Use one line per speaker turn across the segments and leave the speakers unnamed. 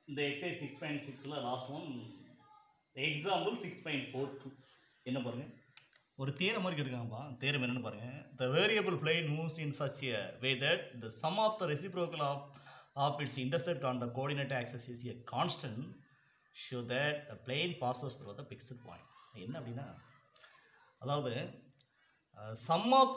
இந்த எக்ஸசைஸ் 6.6ல last one example 6.42 என்ன பாருங்க ஒரு தியரம் மாதிரி கேட்டிருக்காங்கப்பா. தியரம் என்னன்னு பாருங்க. The variable plane moves in such a way that the sum of the reciprocal of its intercept on the coordinate axis is a constant, show that the plane passes through the fixed point. என்ன அப்படின்னா, அதாவது sum of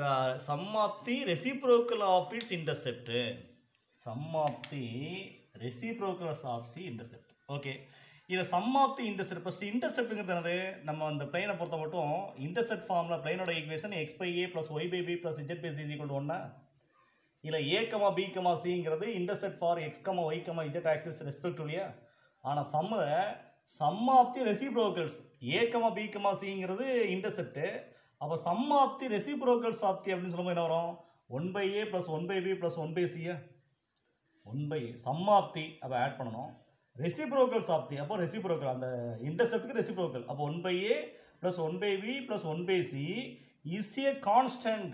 the reciprocal of its intercept, sum of the reciprocal of the intercept. Okay, இதை sum of the intercept. First இன்டர்செப்ட்டுங்கிறது என்னது? நம்ம அந்த பிளைனை பொறுத்த மட்டும் இன்டர்செப்ட் ஃபார்மில் பிளைனோட equation x by A plus Y by B plus Z by C is equal to 1. இல்லை ஏ கமா பி கமா சிங்கிறது intercept for X comma Y comma Z axis ரெஸ்பெக்டிவ்லியா. ஆனால் sum of the reciprocals A comma B comma சிங்கிறது intercept. அப்போ sum of the reciprocals of தி அப்படின்னு சொல்லும்போது என்ன வரும்? 1 by A plus 1 by B plus 1 by சியா. 1 பை சம் ஆஃப் தி அப்போ ஆட் பண்ணணும். ரெசிப்ரோக்கல்ஸ் ஆஃப் தி அப்போ ரெசிப்ரோக்கல் அந்த இன்டர்செப்ட்டுக்கு ரெசிப்ரோக்கல். அப்போ 1 by A plus 1 by B plus 1 by C is a constant.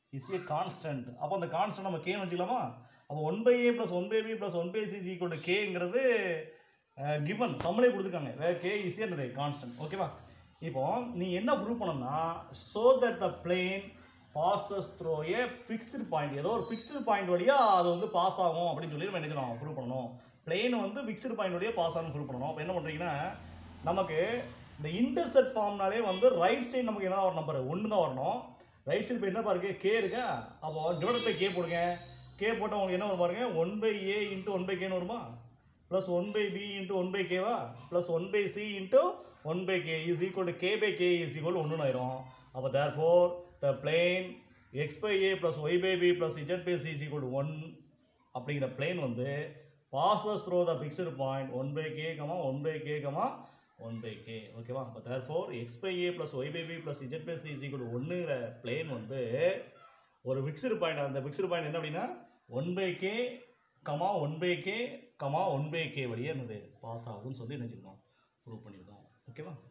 அப்போ அந்த கான்ஸ்டன்ட் நம்ம கேன்னு வச்சுக்கலாமா? அப்போ 1 by A plus 1 by B plus 1 by C is equal to கேங்கிறது கிவன் சம்மளே கொடுத்துருக்காங்க. வேறு கே இஸ் ஏ கான்ஸ்டன்ட். ஓகேவா? இப்போ நீங்கள் என்ன ப்ரூவ் பண்ணணும்னா, so that the plane passes through a fixed point. ஏதோ ஒரு ஃபிக்ஸ்டு பாயிண்ட் வழியாக அது வந்து பாஸ் ஆகும் அப்படின்னு சொல்லி நம்ம என்ன செய்யணும்? ப்ரூவ் பண்ணணும். பிளேன் வந்து ஃபிக்ஸ்டு பாயிண்ட் வழியாக பாஸ் ஆகும் ப்ரூவ் பண்ணணும். அப்போ என்ன பண்ணுறீங்கன்னா, நமக்கு இந்த இன்டர்செப்ட் ஃபார்ம்னாலே வந்து ரைட் சைடு நமக்கு என்ன ஒரு நம்பர் 1 தான் வரணும். ரைட் சைடு இப்போ என்ன பாருங்க கே இருக்கா. அப்போ டிவைட் பை கே போடுங்க. கே போட்டால் உங்களுக்கு என்ன வரும் பாருங்க? 1 பை ஏ இன்ட்டு 1 பை கேன்னு வருமா? Plus 1 by B into 1 by கேவா plus 1 by C into 1 by k is equal to k by k is equal to 1 ஆயிரும். அப்போ therefore the plane x by a plus y by b plus z by c is equal to 1 அப்படிங்கிற plane வந்து passes through the fixed point 1 by k, 1 by k, 1 by k. ஓகேவா? அப்போ therefore x by a plus y by b plus z by c is equal to 1ங்கிற plane வந்து ஒரு fixed point. அந்த fixed point என்ன அப்படின்னா 1 by k, 1 by k, 1 by k வழியாக என்னது pass ஆகுதுன்னு சொல்லி நினைச்சிருக்கோம், ப்ரூவ் பண்ணியிருக்கோம். ஓகேவா?